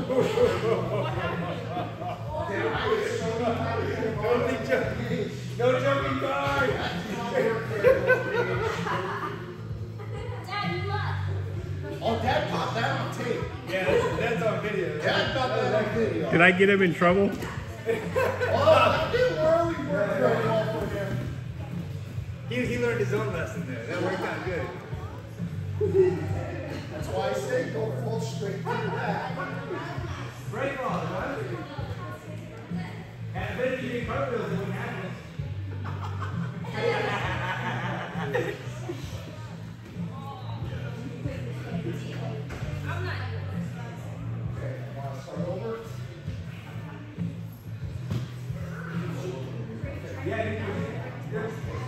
No jumping guard! Dad, you left. Oh, Dad popped that on tape. Yeah, that's on video. Dad got that on video. Did I get him in trouble? Oh, that didn't really work very well for him. He learned his own lesson there. That worked out good. That's why I say go full straight to that. Break on, right? And I bet if you did cartwheels, it wouldn't happen. I'm not. Okay, want to start over? Yeah, you can.